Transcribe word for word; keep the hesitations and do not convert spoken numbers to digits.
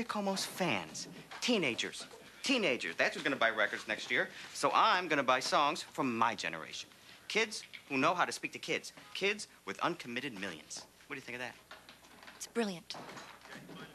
Como's fans. Teenagers. Teenagers. That's who's gonna buy records next year. So I'm gonna buy songs from my generation. Kids who know how to speak to kids. Kids with uncommitted millions. What do you think of that? It's brilliant.